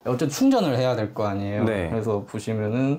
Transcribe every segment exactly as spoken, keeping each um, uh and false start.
어쨌든 충전을 해야 될 거 아니에요. 네. 그래서 보시면은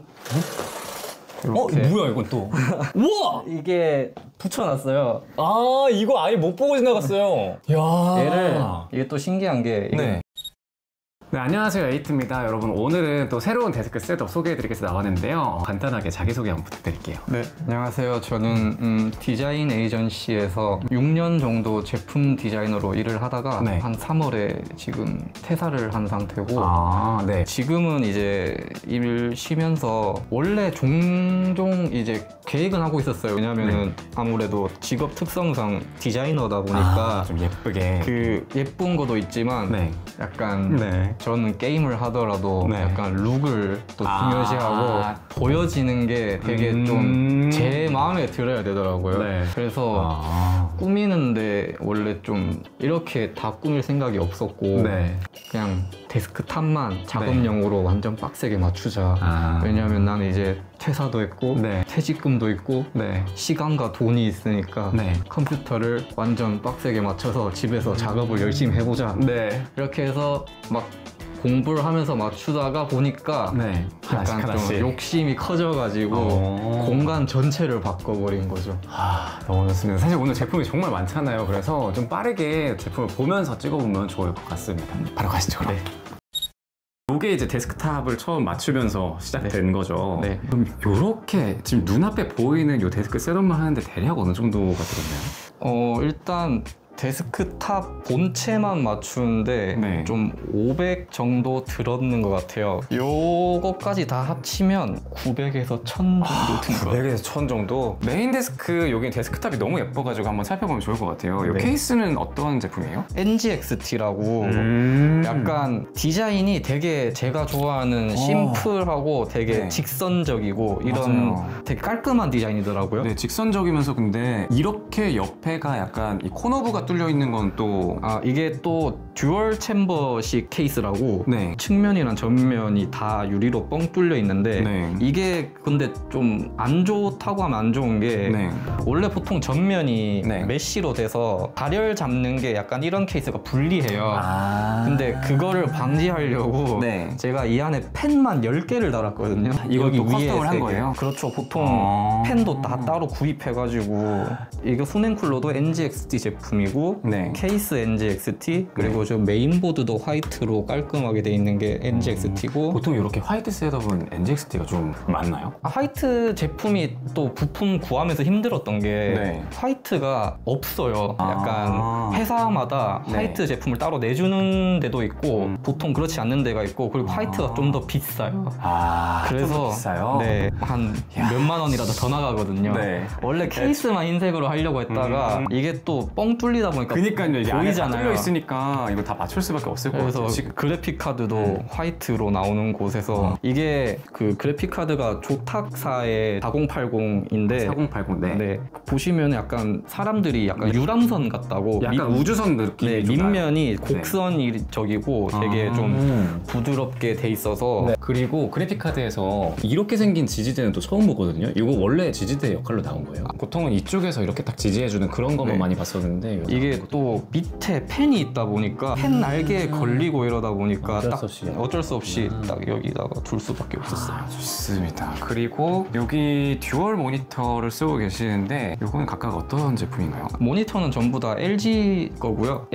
어? 뭐야 이건 또? 우와! 이게 붙여놨어요. 아 이거 아예 못 보고 지나갔어요. 야 얘를 이게 또 신기한 게 네. 네, 안녕하세요. 에이트입니다. 여러분, 오늘은 또 새로운 데스크 셋업 소개해드리겠서 나왔는데요. 간단하게 자기소개 한번 부탁드릴게요. 네, 안녕하세요. 저는 음, 디자인 에이전시에서 육 년 정도 제품 디자이너로 일을 하다가 네. 한 삼월에 지금 퇴사를 한 상태고 아, 네. 지금은 이제 일 쉬면서 원래 종종 이제 계획은 하고 있었어요. 왜냐면은 네. 아무래도 직업 특성상 디자이너다 보니까 아, 좀 예쁘게 그 예쁜 것도 있지만 네. 약간 네. 저는 게임을 하더라도 네. 약간 룩을 또 아 중요시하고 보여지는 게 되게 음 좀 제 마음에 들어야 되더라고요. 네. 그래서 아 꾸미는데 원래 좀 이렇게 다 꾸밀 생각이 없었고 네. 그냥 데스크탑만 작업용으로 네. 완전 빡세게 맞추자. 아 왜냐하면 나는 이제 퇴사도 했고 네. 퇴직금도 있고 네. 시간과 돈이 있으니까 네. 컴퓨터를 완전 빡세게 맞춰서 집에서 작업을 열심히 해보자. 네. 이렇게 해서 막 공부를 하면서 맞추다가 보니까 네. 약간 하나씩, 하나씩. 좀 욕심이 커져가지고 오. 공간 전체를 바꿔버린 거죠. 아, 너무 좋습니다. 사실 오늘 제품이 정말 많잖아요. 그래서 좀 빠르게 제품을 보면서 찍어보면 좋을 것 같습니다. 바로 가시죠, 그럼. 네. 이게 이제 데스크탑을 처음 맞추면서 시작된 네. 거죠. 네. 그럼 이렇게 지금 눈앞에 보이는 이 데스크 셋업만 하는데 대략 어느 정도가 들었나요? 어 일단 데스크탑 본체만 맞추는데 네. 좀 오백 정도 들었는 것 같아요. 요거까지 다 합치면 구백에서 천 정도 든 것 같아요. 구백에서 천 정도? 메인 데스크, 여기 데스크탑이 너무 예뻐가지고 한번 살펴보면 좋을 것 같아요. 이 네. 케이스는 어떤 제품이에요? 엔지엑스티라고 음 약간 디자인이 되게 제가 좋아하는 심플하고 되게 네. 직선적이고 이런 맞아요. 되게 깔끔한 디자인이더라고요. 네, 직선적이면서 근데 이렇게 옆에가 약간 이 코너부가 뚫려 있는 건 또 아 이게 또 듀얼 챔버식 케이스라고 네. 측면이랑 전면이 다 유리로 뻥 뚫려 있는데 네. 이게 근데 좀 안 좋다고 하면 안 좋은 게 네. 원래 보통 전면이 네. 메쉬로 돼서 발열 잡는 게 약간 이런 케이스가 불리해요. 아 근데 그거를 방지하려고 네. 제가 이 안에 펜만 열 개를 달았거든요. 이것도 여기 커스텀을 한 세 개. 거예요? 그렇죠. 보통 아 펜도 다 따로 구입해가지고 이거 손앤쿨러도 엔지엑스티 제품이고 네. 케이스 엔지엑스티 그리고 저 메인보드도 화이트로 깔끔하게 돼 있는 게 엔지엑스티고 보통 이렇게 화이트 셋업은 엔지엑스티가 좀 많나요? 아, 화이트 제품이 또 부품 구하면서 힘들었던 게 네. 화이트가 없어요. 약간 아 회사마다 네. 화이트 제품을 따로 내주는 데도 있고 음. 보통 그렇지 않는 데가 있고 그리고 아 화이트가 좀 더 비싸요. 아 그래서 비싸요? 네, 한 몇만 원이라도 더 나가거든요. 네. 원래 케이스만 흰색으로 하려고 했다가 음. 이게 또 뻥 뚫리다 보니까 그니까요. 이게 안에 다 보이잖아요. 뚫려 있으니까 이거 다 맞출 수밖에 없을 것 그래서 같아요. 지금. 그래픽 카드도 음. 화이트로 나오는 곳에서 어. 이게 그 그래픽 카드가 조탁사의 사공팔공인데 사공팔공 네. 네, 보시면 약간 사람들이 약간 유람선 같다고 약간 미- 우주선 느낌이 네, 좀 나요. 밑면이 곡선적이고 되게 아. 좀 부드럽게 돼 있어서 네. 그리고 그래픽카드에서 이렇게 생긴 지지대는 또 처음 보거든요. 이거 원래 지지대 역할로 나온 거예요? 보통은 이쪽에서 이렇게 딱 지지해주는 그런 것만 네. 많이 봤었는데 이게 또 밑에 펜이 있다 보니까 펜 날개에 걸리고 이러다 보니까 어쩔 딱 수 없이. 어쩔 수 없이 음. 딱 여기다가 둘 수밖에 없었어요. 아, 좋습니다. 그리고 여기 듀얼 모니터를 쓰고 계시는데 이거는 각각 어떤 제품인가요? 모니터는 전부 다 엘지 거고요.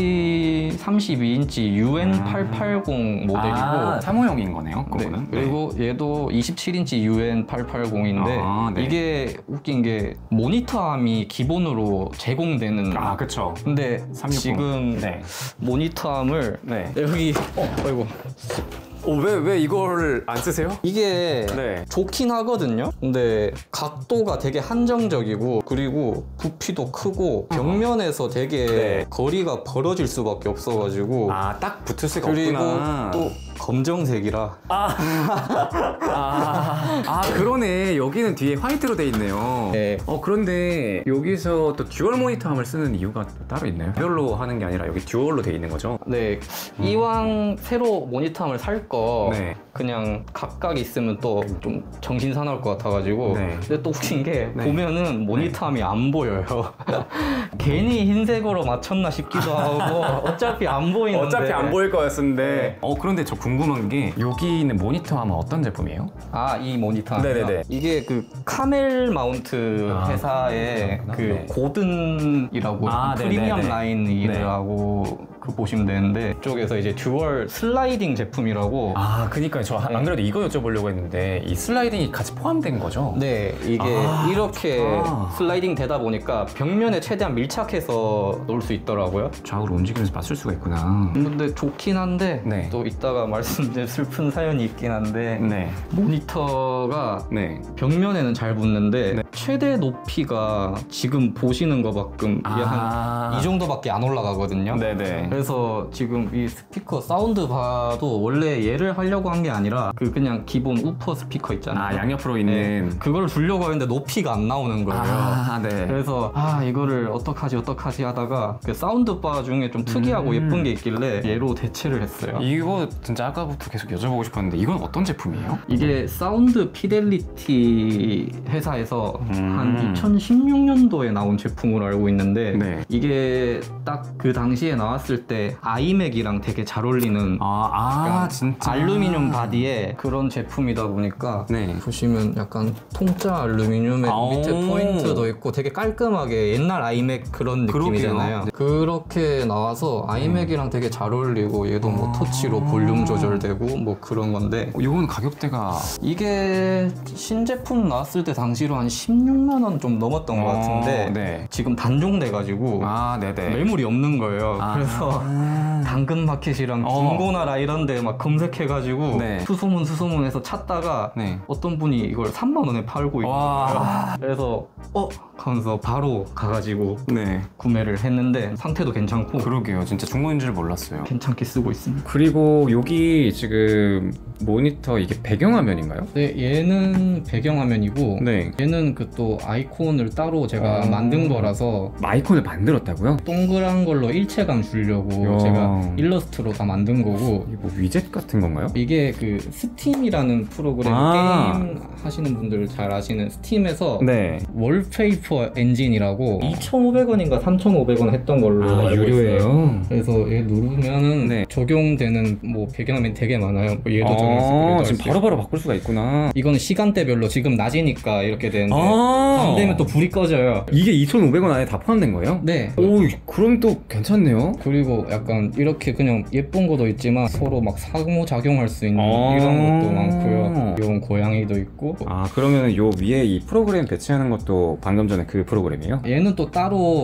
엘지 삼십이 인치 유엔 팔백팔십 모델이고 아, 사무용인 거네요. 네, 그거는. 그리고 얘도 이십칠 인치 유엔 팔백팔십인데 아, 네. 이게 웃긴 게 모니터암이 기본으로 제공되는 아, 그쵸. 근데 삼백육십. 지금 네. 모니터암을 네. 여기 어, 아이고 어, 왜, 왜 이걸 안 쓰세요? 이게 네. 좋긴 하거든요. 근데 각도가 되게 한정적이고 그리고 부피도 크고 벽면에서 되게 네. 거리가 벌어질 수밖에 없어가지고 아, 딱 붙을 수가 그리고 없구나. 또 검정색이라 아, 아, 아, 그러네. 여기는 뒤에 화이트로 돼 있네요. 네. 어, 그런데 여기서 또 듀얼 모니터함을 쓰는 이유가 또 따로 있나요? 듀얼로 하는 게 아니라 여기 듀얼로 돼 있는 거죠? 네 이왕 새로 모니터함을 살 거 네. 그냥 각각 있으면 또 좀 정신 사나울 것 같아가지고 네. 근데 또 웃긴 게 네. 보면은 모니터함이 안 보여요. 괜히 흰색으로 맞췄나 싶기도 하고 어차피 안 보이는데 어차피 안 보일 거였는데. 어, 그런데 저 궁금한 궁금한 게 여기 있는 모니터 아마 어떤 제품이에요? 아, 이 모니터. 네네네. 이게 그 카멜 마운트 아, 회사의 그렇구나. 그 네. 고든이라고 아, 프리미엄 네네네. 라인 일이라고 그 보시면 되는데 이쪽에서 이제 듀얼 슬라이딩 제품이라고. 아, 그니까요. 저 안 네. 그래도 이거 여쭤보려고 했는데 이 슬라이딩이 같이 포함된 거죠? 네, 이게 아, 이렇게 좋다. 슬라이딩 되다 보니까 벽면에 최대한 밀착해서 놓을 수 있더라고요. 좌우로 움직이면서 맞출 수가 있구나. 근데 좋긴 한데 네. 또 이따가 말씀드릴 슬픈 사연이 있긴 한데 네. 모니터가 네. 벽면에는 잘 붙는데 네. 최대 높이가 지금 보시는 것만큼 이게 아. 한 이 정도밖에 안 올라가거든요. 네네. 그래서 지금 이 스피커 사운드 바도 원래 얘를 하려고 한 게 아니라 그 그냥 기본 우퍼 스피커 있잖아요. 아, 양옆으로 있는. 네, 그걸 주려고 했는데 높이가 안 나오는 거예요. 아, 네. 그래서 아 이거를 어떡하지 어떡하지 하다가 그 사운드 바 중에 좀 특이하고 음. 예쁜 게 있길래 얘로 대체를 했어요. 이거 진짜 아까부터 계속 여쭤보고 싶었는데 이건 어떤 제품이에요? 이게 사운드 피델리티 회사에서 음. 한 이천십육 년도에 나온 제품으로 알고 있는데 네. 이게 딱 그 당시에 나왔을 때 아이맥이랑 되게 잘 어울리는 아, 아 약간 진짜. 알루미늄 바디에 그런 제품이다 보니까 네. 보시면 약간 통짜 알루미늄에 아오. 밑에 포인트도 있고 되게 깔끔하게 옛날 아이맥 그런 느낌이잖아요. 그러게요. 그렇게 나와서 아이맥이랑 되게 잘 어울리고 얘도 뭐 아. 터치로 볼륨 조절되고 뭐 그런 건데 이건 가격대가 이게 신제품 나왔을 때 당시로 한 십육만 원 좀 넘었던 것 같은데 어, 네. 지금 단종돼가지고 아, 네네. 매물이 없는 거예요. 아. 그래서 당근마켓이랑 어. 중고나라 이런 데 막 검색해가지고 네. 수소문 수소문해서 찾다가 네. 어떤 분이 이걸 삼만 원에 팔고 있는 와. 거예요. 그래서 어? 하면서 바로 가가지고 네. 구매를 했는데 상태도 괜찮고 그러게요. 진짜 중고인 줄 몰랐어요. 괜찮게 쓰고 있습니다. 그리고 여기 지금 모니터 이게 배경화면인가요? 네, 얘는 배경화면이고 네. 얘는 그 또 아이콘을 따로 제가 어. 만든 거라서 아이콘을 만들었다고요? 동그란 걸로 일체감 주려고 야. 제가 일러스트로 다 만든 거고 이게 뭐 위젯 같은 건가요? 이게 그 스팀이라는 프로그램 아. 게임 하시는 분들 잘 아시는 스팀에서 네. 월페이퍼 엔진이라고 이천오백 원인가 삼천오백 원 했던 걸로 아, 알고 있어요. 유료예요? 그래서 얘 누르면은 네. 적용되는 뭐 배경화면 되게 많아요. 뭐 얘도 적용할 수 있고 아, 얘도 할 지금 수 바로바로 바꿀 수가 있구나. 있고. 이거는 시간대별로 지금 낮이니까 이렇게 되는데 아. 밤 되면 또 불이 꺼져요. 이게 이천오백 원 안에 다 포함된 거예요? 네. 오, 그럼 또 괜찮네요. 그리고 약간 이렇게 그냥 예쁜 것도 있지만 서로 막 상호작용할 수 있는 아. 이런 것도 많고요. 이건 고양이도 있고 아, 그러면 요 위에 이 프로그램 배치하는 것도 방금 전에 그 프로그램이에요? 얘는 또 따로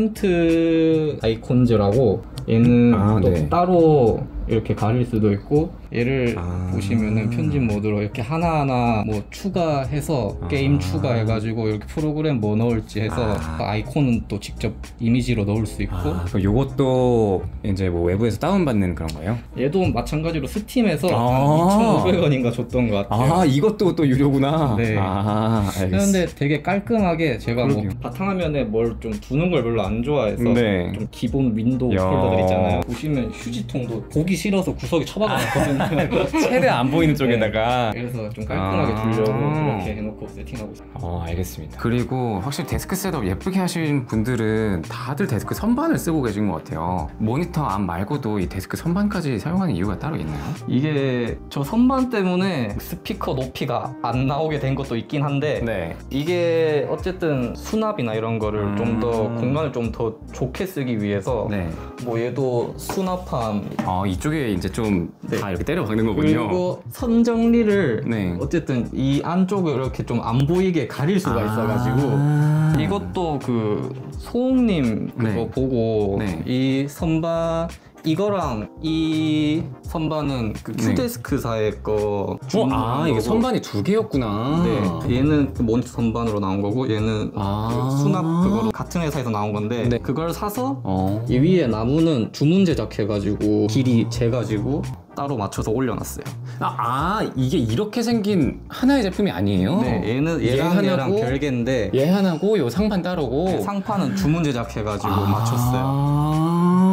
디센트 아이콘즈라고 얘는 아, 또 네. 따로 이렇게 가릴 수도 있고 얘를 아. 보시면은 편집 모드로 이렇게 하나하나 뭐 추가해서 아. 게임 추가해가지고 이렇게 프로그램 뭐 넣을지 해서 아. 아이콘은 또 직접 이미지로 넣을 수 있고 아, 그럼 요것도 이제 뭐 외부에서 다운받는 그런 거예요? 얘도 마찬가지로 스팀에서 아. 이천오백 원인가 줬던 것 같아요. 아, 이것도 또 유료구나. 네. 아, 알겠어. 그런데 되게 깔끔하게 제가 뭐 그러게요. 바탕화면에 뭘 좀 두는 걸 별로 안 좋아해서 네. 좀 기본 윈도우 야. 폴더들 있잖아요. 보시면 휴지통도 보기 싫어서 구석에 처박아놨거든요. 최대한 안 보이는 쪽에다가. 그래서 좀 깔끔하게 아. 두려고 그렇게 해놓고 세팅하고 있어요. 어, 알겠습니다. 그리고 확실히 데스크 셋업 예쁘게 하신 분들은 다들 데스크 선반을 쓰고 계신 것 같아요. 모니터 앞 말고도 이 데스크 선반까지 사용하는 이유가 따로 있나요? 이게 저 선반 때문에 스피커 높이가 안 나오게 된 것도 있긴 한데 네. 이게 어쨌든 수납이나 이런 거를 음. 좀 더 공간을 좀 더 좋게 쓰기 위해서 네. 뭐 얘도 수납함 어, 이쪽에 이제 좀 다 네. 이렇게 때려 박는 거군요. 그리고 선 정리를 네. 어쨌든 이 안쪽을 이렇게 좀 안 보이게 가릴 수가 있어가지고 아. 이것도 그 소홍님 그거 네. 보고 네. 이 선반 이거랑 이 선반은 그 네. 큐데스크사의 거 어, 아, 이게 선반이 두 개였구나. 네, 얘는 그 모니터 선반으로 나온 거고 얘는 아. 그 수납 그거로 같은 회사에서 나온 건데 네. 그걸 사서 어. 이 위에 나무는 주문 제작해가지고 길이 재가지고 따로 맞춰서 올려놨어요. 아, 아, 이게 이렇게 생긴 하나의 제품이 아니에요? 네, 얘는 얘 얘랑 얘랑 하나고 별개인데 얘 하나고 요 상판 따로고. 상판은 주문 제작해가지고 아. 맞췄어요.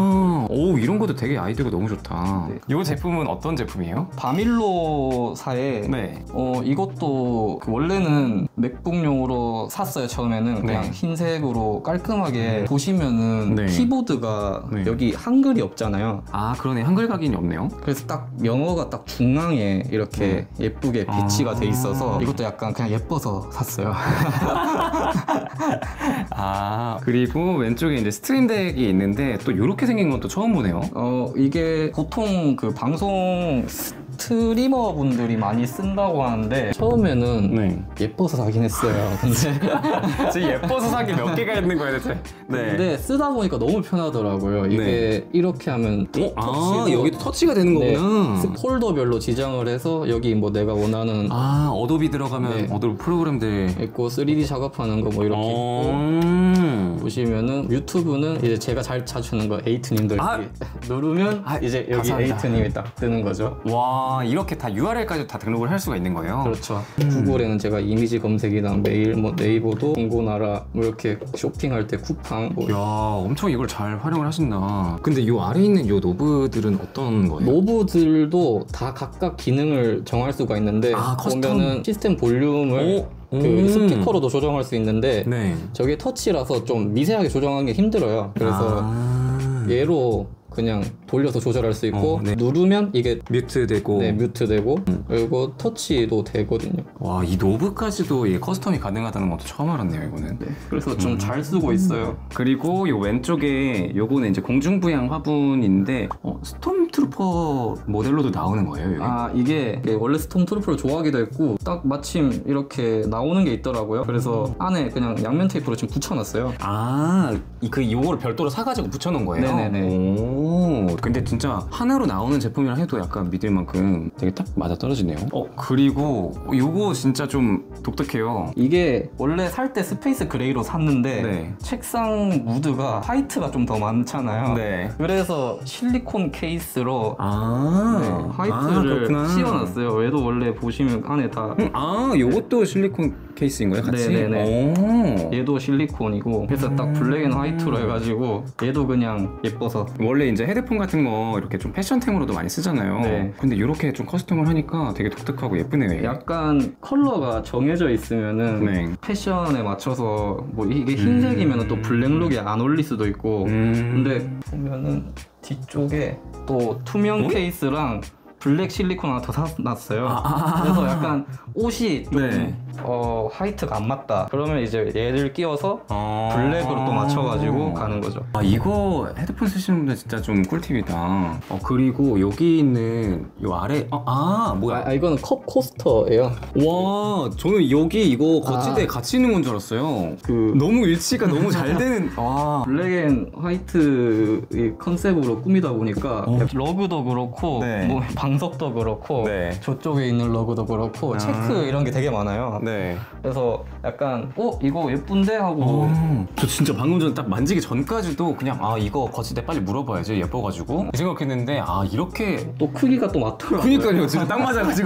오, 이런 것도 되게 아이디어가 너무 좋다. 네. 이 제품은 어떤 제품이에요? 바밀로사의 네. 어 이것도 그 원래는 맥북용으로 샀어요. 처음에는 그냥 네. 흰색으로 깔끔하게 보시면은 네. 키보드가 네. 여기 한글이 없잖아요. 아, 그러네. 한글 각인이 없네요. 그래서 딱 영어가 딱 중앙에 이렇게 예쁘게 비치가 아. 돼 있어서 이것도 약간 그냥 예뻐서 샀어요. 아, 그리고 왼쪽에 이제 스트림덱이 있는데 또 이렇게 생긴 건 또 처음 보네요. 어 이게 보통 그 방송 스트리머 분들이 많이 쓴다고 하는데 처음에는 네. 예뻐서 사긴 했어요. 근데 지금 예뻐서 산 게 몇 개가 있는 거예요, 대체? 네. 근데 쓰다 보니까 너무 편하더라고요. 이게 네. 이렇게 하면 어? 아, 터치도- 여기도 터치가 되는 네, 거구나. 폴더별로 지정을 해서 여기 뭐 내가 원하는 아, 어도비 들어가면 네. 어도비 프로그램들. 있고 쓰리디 작업하는 거 뭐 이렇게 있고 어... 보시면은 유튜브는 이제 제가 잘 찾는 거 에이트님들 아! 누르면 아, 이제 여기 감사합니다. 에이트님이 딱 뜨는 거죠. 와, 이렇게 다 유알엘까지 다 등록을 할 수가 있는 거예요? 그렇죠. 구글에는 제가 이미지 검색이랑 메일, 뭐 네이버도 중고나라 뭐 이렇게 쇼핑할 때 쿠팡 뭐 야, 엄청 이걸 잘 활용을 하신다. 근데 요 아래에 있는 요 노브들은 어떤 거예요? 노브들도 다 각각 기능을 정할 수가 있는데 아, 커스텀. 보면은 시스템 볼륨을 오, 그 음. 스피커로도 조정할 수 있는데 네. 저게 터치라서 좀 미세하게 조정하는 게 힘들어요. 그래서 아... 얘로 그냥 돌려서 조절할 수 있고 어, 네. 누르면 이게 뮤트 되고. 네, 뮤트 되고 그리고 터치도 되거든요. 와, 이 노브까지도 이게 커스텀이 가능하다는 것도 처음 알았네요, 이거는. 네, 그래서 좀 잘 쓰고 있어요. 그리고 요 왼쪽에 요거는 이제 공중부양 화분인데 어, 스톰트루퍼 모델로도 나오는 거예요, 여기? 아 이게 원래 스톰트루퍼를 좋아하기도 했고 딱 마침 이렇게 나오는 게 있더라고요. 그래서 안에 그냥 양면 테이프로 지금 붙여놨어요. 아, 이- 그 요거를 별도로 사가지고 붙여놓은 거예요? 네네네. 오, 근데 진짜 하나로 나오는 제품이라 해도 약간 믿을 만큼 되게 딱 맞아 떨어지네요. 어, 그리고 요거 진짜 좀 독특해요. 이게 원래 살 때 스페이스 그레이로 샀는데 네. 책상 무드가 화이트가 좀 더 많잖아요. 네. 그래서 실리콘 케이스로 아, 네, 화이트를 그렇구나. 씌워놨어요. 얘도 원래 보시면 안에 다 음, 아, 요것도 실리콘 케이스인 거예요, 같이? 네네네. 오. 얘도 실리콘이고 그래서 딱 블랙 앤 화이트로 해가지고 얘도 그냥 예뻐서 원래 이제 헤드폰 같은 거 이렇게 좀 패션템으로도 많이 쓰잖아요. 네. 근데 이렇게 좀 커스텀을 하니까 되게 독특하고 예쁘네요. 이게. 약간 컬러가 정해져 있으면은 네. 패션에 맞춰서 뭐 이게 흰색이면 또 블랙룩이 안 어울릴 수도 있고 음. 근데 보면은 뒤쪽에 또 투명 어? 케이스랑 블랙 실리콘 하나 더 사놨어요. 아. 그래서 약간 옷이 좀 네. 어, 화이트가 안 맞다. 그러면 이제 얘를 끼워서 아. 블랙으로 또 맞춰가지고 가는 거죠. 아, 이거 헤드폰 쓰시는 분들 진짜 좀 꿀팁이다. 어, 그리고 여기 있는 요 아래 어, 아 뭐야? 아, 이거는 컵 코스터예요. 와, 저는 여기 이거 거치대에 아. 같이 있는 건 줄 알았어요. 그 너무 일치가 너무 잘 되는. 와. 블랙 앤 화이트 이 컨셉으로 꾸미다 보니까 어. 러그도 그렇고 네. 뭐 방석도 그렇고 네. 저쪽에 있는 러그도 그렇고 아. 체크 이런 게 되게 많아요. 네. 그래서 약간 어 이거 예쁜데 하고 어, 저 진짜 방금 전에 딱 만지기 전까지도 그냥 아 이거 거치대 빨리 물어봐야지 예뻐가지고 생각했는데 아 이렇게 또 크기가 또 맞더라고요. 그니까요 진짜 딱 맞아가지고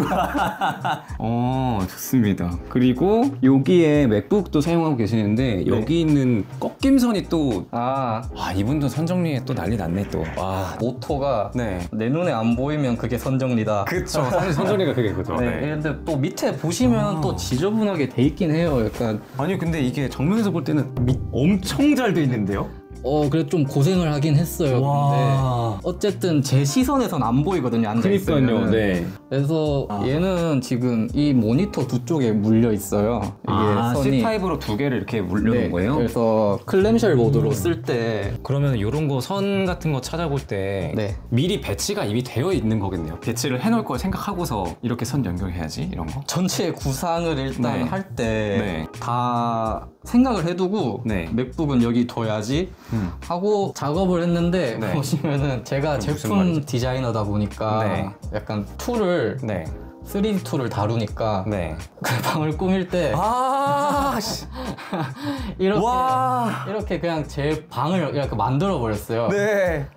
어 좋습니다. 그리고 여기에 맥북도 사용하고 계시는데 여기 있는 꺾임선이 또 아 아, 이분도 선정리에 또 난리 났네 또. 와. 모토가 네. 내 눈에 안 보이면 그게 선정리다. 그쵸. 사실 선정리가 그게 그죠. 네. 근데 또 밑에 보시면 아. 또 지저분하게 돼 있긴 해요. 약간 아니 근데 이게 정면에서 볼 때는 밑 엄청 잘 돼 있는데요? 어 그래 좀 고생을 하긴 했어요. 근데 어쨌든 제 시선에선 안 보이거든요. 앉아 있으면. 네. 그래서 아. 얘는 지금 이 모니터 두 쪽에 물려 있어요. 이게 아, 선이. 씨 파이브로 두 개를 이렇게 물려놓은 네, 거예요? 그래서 클램쉘 모드로 쓸 때 그러면 이런 거 선 같은 거 찾아볼 때 네. 미리 배치가 이미 되어 있는 거겠네요. 배치를 해놓을 걸 생각하고서 이렇게 선 연결해야지 이런 거. 전체 구상을 일단 네. 할 때 네. 다 생각을 해두고 네. 맥북은 여기 둬야지 음. 하고 작업을 했는데 네. 보시면은 제가 그럼 무슨 제품 말이죠? 디자이너다 보니까 네. 약간 툴을 네. 쓰리디 툴을 다루니까 네. 그 방을 꾸밀 때 아, 씨. 이렇게 와. 이렇게 그냥 제 방을 이렇게 만들어 버렸어요. 네.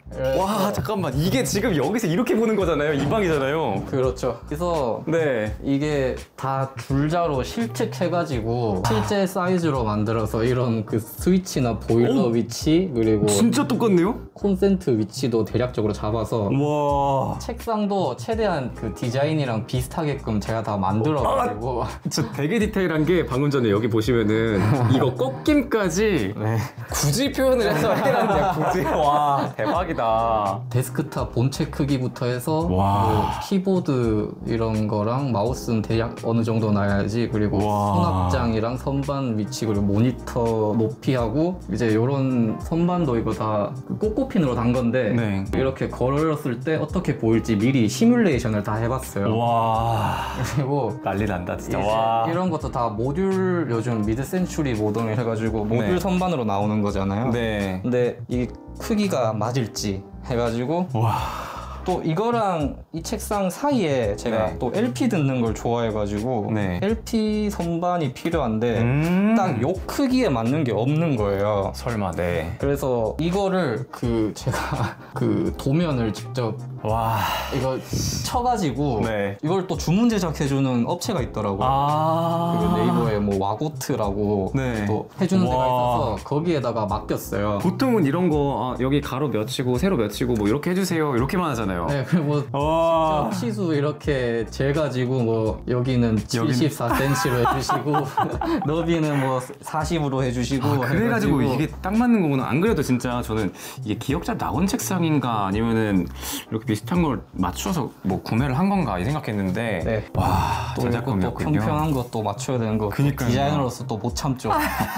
와 잠깐만 이게 지금 여기서 이렇게 보는 거잖아요. 이 방이잖아요. 그렇죠. 그래서 네. 이게 다 줄자로 실측해가지고 실제 사이즈로 만들어서 이런 그 스위치나 보일러 오! 위치 그리고 진짜 똑같네요? 콘센트 위치도 대략적으로 잡아서 와. 책상도 최대한 그 디자인이랑 비슷하게끔 제가 다 만들어가지고 진짜 되게 디테일한 게 방금 전에 여기 보시면은 이거 꺾임까지 네. 굳이 표현을 해서 해놨네요. 굳이. 와 대박이다. 데스크탑 본체 크기부터 해서 와. 그 키보드 이런 거랑 마우스는 대략 어느 정도 나야지 그리고 와. 수납장이랑 선반 위치 그리고 모니터 높이하고 이제 이런 선반도 이거 다 꼬꼬핀으로 단 건데 네. 이렇게 걸었을 때 어떻게 보일지 미리 시뮬레이션을 다 해봤어요. 와. 그리고 난리 난다 진짜. 이제 와. 이런 것도 다 모듈 요즘 미드 센츄리 모델을 해가지고 모듈 네. 선반으로 나오는 거잖아요. 네. 근데 이 크기가 맞을지 해가지고 와. 또 이거랑 이 책상 사이에 제가 네. 또 엘피 듣는 걸 좋아해가지고 네. 엘피 선반이 필요한데 음. 딱 요 크기에 맞는 게 없는 거예요. 설마 네. 그래서 이거를 그 제가 그 도면을 직접 와. 이거 쳐가지고 네. 이걸 또 주문 제작해주는 업체가 있더라고요. 아. 그 네이버에 뭐 와고트라고 네. 또 해주는 데가 와. 있어서 거기에다가 맡겼어요. 보통은 이런 거 아, 여기 가로 몇이고 세로 몇이고 뭐 이렇게 해주세요 이렇게만 하잖아요. 네, 그리고 와. 직접 치수 이렇게 재가지고 뭐 여기는 칠십사 센티미터로 해주시고 너비는 뭐 사십으로 해주시고 아, 그래가지고 해가지고 이게 딱 맞는 거구나. 안 그래도 진짜 저는 이게 기억자 낙원 책상인가 아니면은 이렇게 비슷한 걸 맞춰서 뭐 구매를 한 건가 이 생각했는데 네. 와 또 이것도 저작권이었군요. 평평한 것도 맞춰야 되는 거 그니까요. 디자이너로서 또 못 참죠.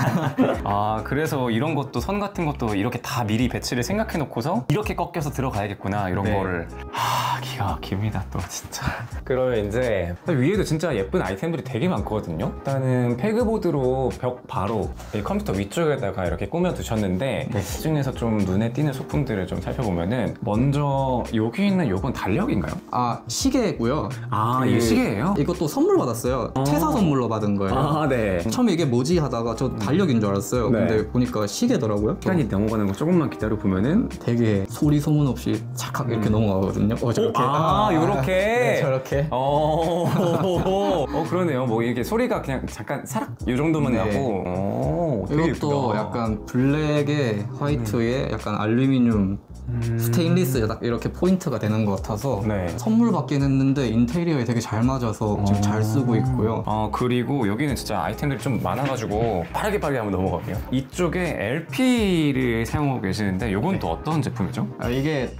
아 그래서 이런 것도 선 같은 것도 이렇게 다 미리 배치를 생각해 놓고서 이렇게 꺾여서 들어가야겠구나 이런 네. 거를 하 기가 막힙니다 또 진짜. 그러면 이제 위에도 진짜 예쁜 아이템들이 되게 많거든요. 일단은 패그보드로 벽 바로 이 컴퓨터 위쪽에다가 이렇게 꾸며 두셨는데 네. 그 중에서 좀 눈에 띄는 소품들을 좀 살펴보면은 먼저 여기 있는 요건 달력인가요? 아 시계고요. 아 그 이게 시계예요? 이것도 선물 받았어요. 어. 퇴사 선물로 받은 거예요. 아 네. 처음에 이게 뭐지 하다가 저 달력인 줄 알았어요. 네. 근데 보니까 시계더라고요. 시간이 넘어가는 거 조금만 기다려 보면은 되게 소리 소문 없이 착각 이렇게 넘어가거든요. 어 저렇게. 아, 요렇게? 네, 저렇게. 어, 어 그러네요. 뭐 이게 소리가 그냥 잠깐 사락 이 정도만 네. 나고. 오, 되게 이것도 예쁘다. 약간 블랙에 화이트에 약간 알루미늄 음. 스테인리스 딱 이렇게 포인트가 되는 것 같아서 네. 선물 받긴 했는데 인테리어에 되게 잘 맞아서 지금 잘 쓰고 있고요. 어 그리고 여기는 진짜 아이템들이 좀 많아가지고 빠르게 빠르게 한번 넘어갈게요. 이쪽에 엘피를 사용하고 계시는데 이건 또 어떤 제품이죠? 아, 이게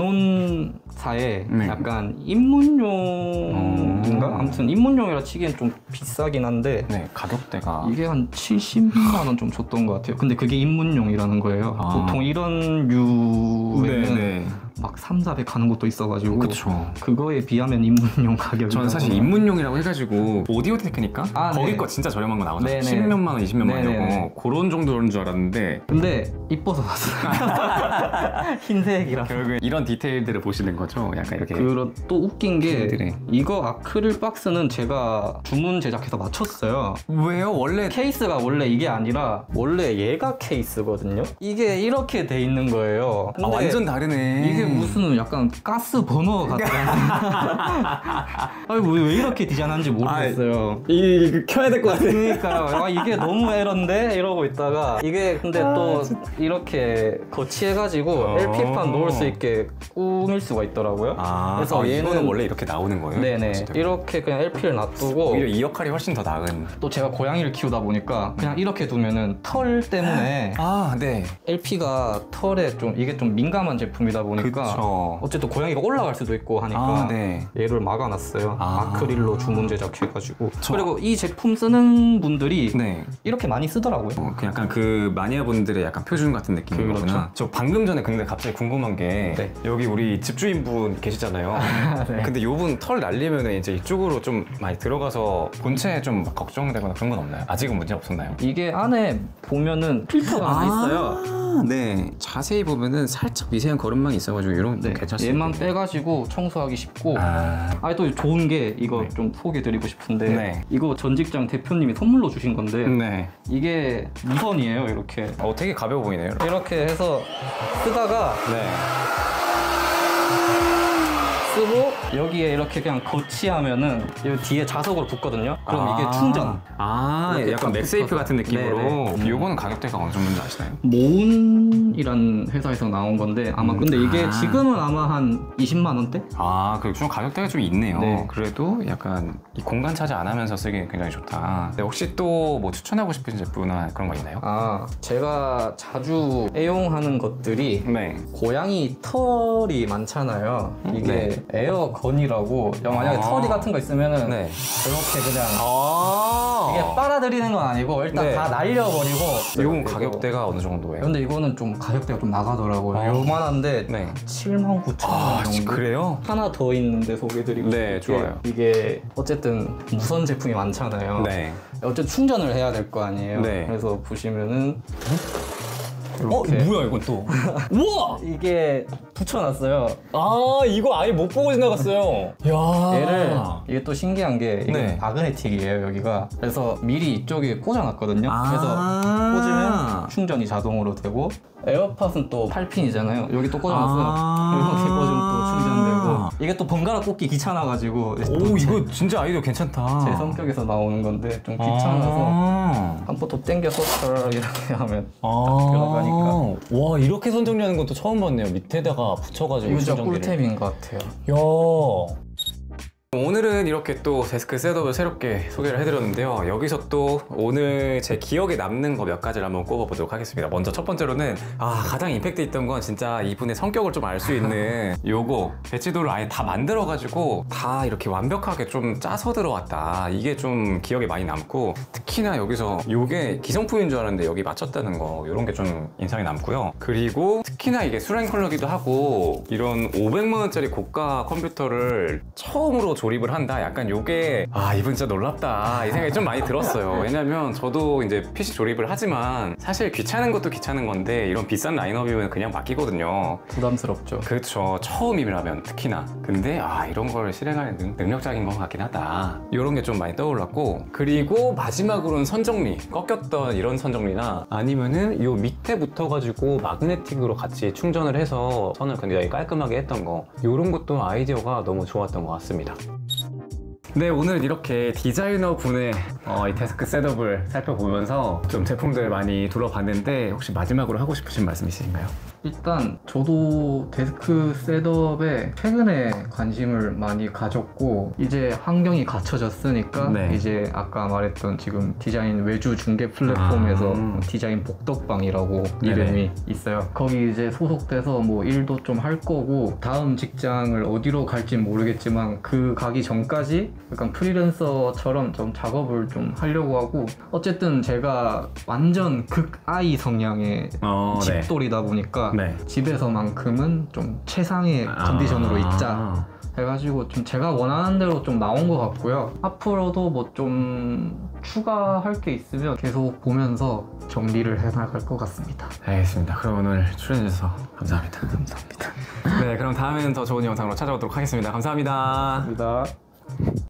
대논사의 네. 약간 입문용인가? 어. 아무튼 입문용이라 치기엔 좀 비싸긴 한데 네 가격대가 이게 한 칠십만 원 좀 줬던 것 같아요. 근데 그게 입문용이라는 거예요. 아. 보통 이런 류에는 네네. 막 삼사백 가는 것도 있어가지고 그쵸. 그거에 비하면 입문용 가격이 저는 사실 입문용이라고 해가지고 오디오 테크니까 아, 거기 네. 거 진짜 저렴한 거 나오잖아요. 네네. 십몇만 원, 이십몇만 네네네. 원이고 그런 정도인 줄 알았는데 근데 이뻐서 샀어요. 흰색이라. 결국에 이런 디테일들을 보시는 거죠? 약간 이렇게 그리고 또 웃긴 게 팬들의. 이거 아크릴 박스는 제가 주문 제작해서 맞췄어요. 왜요? 원래 케이스가 원래 이게 아니라 원래 얘가 케이스거든요. 이게 이렇게 돼 있는 거예요. 아, 근데 완전 다르네. 이게 무슨 약간 가스 버너 같은. 아니 왜, 왜 이렇게 디자인한지 모르겠어요. 이 켜야 될 것 같아. 그러니까요. 아, 이게 너무 에러인데 이러고 있다가 이게 근데 또 이렇게 거치해가지고 어. 엘피판 놓을 수 있게 꾸밀 수가 있더라고요. 아, 그래서 아, 얘는 이거는 원래 이렇게 나오는 거예요? 네네 진짜? 이렇게 그냥 엘피를 놔두고 오히려 이 역할이 훨씬 더 나은. 또 제가 고양이를 키우다 보니까 그냥 이렇게 두면은 털 때문에 아, 네. 엘피가 털에 좀 이게 좀 민감한 제품이다 보니까 그쵸. 어쨌든 고양이가 올라갈 수도 있고 하니까 아, 네. 얘를 막아놨어요. 아. 아크릴로 주문 제작해가지고. 저- 그리고 이 제품 쓰는 분들이 네. 이렇게 많이 쓰더라고요. 어, 그 약간 그 마니아분들의 약간 표준 같은 느낌인 그렇죠. 거구나. 저 방금 전에 근데 갑자기 궁금한 게 네. 여기 우리 집주인분 계시잖아요. 네. 근데 요분 털 날리면 이제 이쪽으로 좀 많이 들어가서 본체에 좀 걱정되거나 그런 건 없나요? 아직은 문제 없었나요? 이게 안에 보면은 필터가 하나 있어요. 아, 네. 자세히 보면은 살짝 미세한 거름망이 있어가지고 이런 네, 괜찮습니다. 얘만 빼가지고 청소하기 쉽고. 아, 아니 또 좋은 게 이거 네. 좀 소개드리고 싶은데 네. 이거 전 직장 대표님이 선물로 주신 건데 네. 이게 무선이에요. 이렇게 어, 되게 가벼워 보이네요. 이렇게 해서 쓰다가 네. 쓰고 여기에 이렇게 그냥 거치하면은 이 뒤에 자석으로 붙거든요. 그럼 아. 이게 충전. 아, 이렇게 약간 딱 맥세이프 붙어서. 같은 느낌으로. 네네. 요거는 가격대가 어느 정도인지 아시나요? 모운이란 회사에서 나온 건데 아마 음. 근데 이게 아. 지금은 아마 한 이십만 원대? 아, 그리고 좀 가격대가 좀 있네요. 네. 그래도 약간 이 공간 차지 안 하면서 쓰기 굉장히 좋다. 네, 혹시 또 뭐 추천하고 싶은 제품이나 그런 거 있나요? 아, 제가 자주 애용하는 것들이 네. 고양이 털이 많잖아요. 이게 네. 에어건이라고 만약에 아. 털이 같은 거 있으면은 네. 이렇게 그냥 아. 이게 빨아들이는 건 아니고 일단 네. 다 날려버리고. 이건 그리고- 가격대가 어느 정도예요? 근데 이거는 좀 가격대가 좀 나가더라고요. 아. 요만한데 네. 칠만 구천 원 아, 정도. 그래요? 하나 더 있는데 소개드리고 네, 싶은 게 좋아요. 이게 어쨌든 무선 제품이 많잖아요. 네. 어쨌든 충전을 해야 될 거 아니에요. 네. 그래서 보시면은 어, 이렇게 뭐야 이건 또? 우와! 이게 붙여놨어요. 아, 이거 아예 못 보고 지나갔어요. 야. 얘를 이게 또 신기한 게 이게 네. 마그네틱이에요 여기가. 그래서 미리 이쪽에 꽂아놨거든요. 아. 그래서 꽂으면 충전이 자동으로 되고 에어팟은 또 팔 핀이잖아요. 여기 또 꽂아놨어요. 아. 이렇게 꽂으면 또 충전되고 이게 또 번갈아 꽂기 귀찮아가지고 오, 이거 진짜 아이디어 괜찮다. 제 성격에서 나오는 건데 좀 귀찮아서 아. 한 번 더 당겨서 이렇게 하면 아. 들어가니까. 와, 이렇게 선정리하는 건 또 처음 봤네요. 밑에다가 붙여가지고 이거 진짜 충전기를. 꿀템인 것 같아요. 야. 오늘은 이렇게 또 데스크 셋업을 새롭게 소개를 해드렸는데요. 여기서 또 오늘 제 기억에 남는 거 몇 가지를 한번 꼽아보도록 하겠습니다. 먼저 첫 번째로는 아, 가장 임팩트 있던 건 진짜 이분의 성격을 좀 알 수 있는 요거 배치도를 아예 다 만들어가지고 다 이렇게 완벽하게 좀 짜서 들어왔다. 이게 좀 기억에 많이 남고 특히나 여기서 요게 기성품인 줄 알았는데 여기 맞췄다는 거 이런 게 좀 인상이 남고요. 그리고 특히나 이게 수랭 컬러기도 하고 이런 오백만 원짜리 고가 컴퓨터를 처음으로 조립을 한다. 약간 요게 아, 이분 진짜 놀랍다 이 생각이 좀 많이 들었어요. 왜냐면 저도 이제 피씨 조립을 하지만 사실 귀찮은 것도 귀찮은 건데 이런 비싼 라인업이면 그냥 맡기거든요. 부담스럽죠. 그렇죠. 처음이라면 특히나. 근데 아, 이런 걸 실행하는 능, 능력자인 것 같긴 하다. 이런 게 좀 많이 떠올랐고, 그리고 마지막으로는 선정리. 꺾였던 이런 선정리나 아니면은 요 밑에 붙어가지고 마그네틱으로 같이 충전을 해서 선을 굉장히 깔끔하게 했던 거, 이런 것도 아이디어가 너무 좋았던 것 같습니다. 네, 오늘 이렇게 디자이너 분의 어, 이 데스크 셋업을 살펴보면서 좀 제품들 많이 둘러봤는데 혹시 마지막으로 하고 싶으신 말씀 있으신가요? 일단 저도 데스크 셋업에 최근에 관심을 많이 가졌고 이제 환경이 갖춰졌으니까 네. 이제 아까 말했던 지금 디자인 외주 중개 플랫폼에서 아. 디자인 복덕방이라고 네네. 이름이 있어요. 거기 이제 소속돼서 뭐 일도 좀 할 거고 다음 직장을 어디로 갈진 모르겠지만 그 가기 전까지 약간 프리랜서처럼 좀 작업을 좀 하려고 하고 어쨌든 제가 완전 극아이 성향의 어, 집돌이다 보니까 네. 집에서만큼은 좀 최상의 아. 컨디션으로 있자 해가지고 좀 제가 원하는 대로 좀 나온 것 같고요. 앞으로도 뭐 좀 추가할 게 있으면 계속 보면서 정리를 해나갈 것 같습니다. 알겠습니다. 그럼 오늘 출연해주셔서 감사합니다. 감사합니다. 네, 그럼 다음에는 더 좋은 영상으로 찾아오도록 하겠습니다. 감사합니다. 감사합니다.